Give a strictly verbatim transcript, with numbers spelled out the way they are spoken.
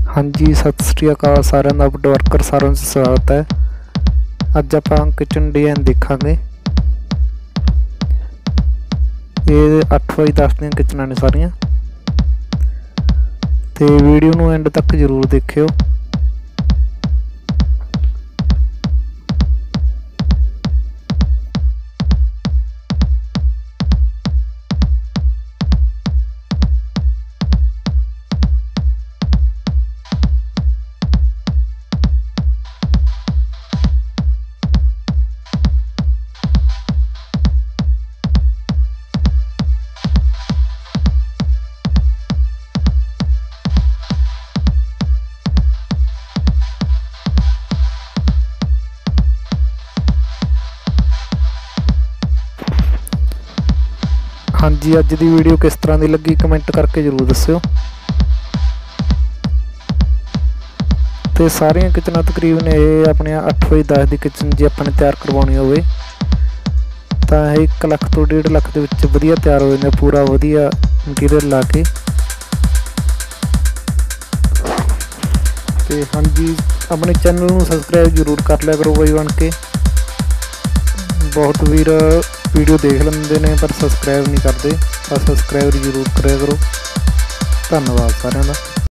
हाँ जी, सत श्री अकाल सारिਆਂ ਦਾ वुडवर्कर सारण से स्वागत है। अज आप किचन डिजाइन देखांगे। ये अठ बाई दस दी किचनां ने सारियां, ते वीडियो नूं एंड तक जरूर देखियो। हाँ जी, अज की वीडियो किस तरह की लगी कमेंट करके जरूर दस्सिओ। तो सारिया किचन तकरीबन ये अपने अठ बाई दस की किचन जी अपने तैयार करवानी हो तो एक लख तो डेढ़ लख के विच वधिया तैयार हो जाए, पूरा वधिया मटीरियल ला के। तो हाँ जी, अपने चैनल को सबसक्राइब जरूर कर लिया करो बई बन के। बहुत वीर वीडियो देख लेंदे ने पर सबसक्राइब नहीं करते, तो सबसक्राइब जरूर करा करो। धन्यवाद सारिਆਂ ਦਾ।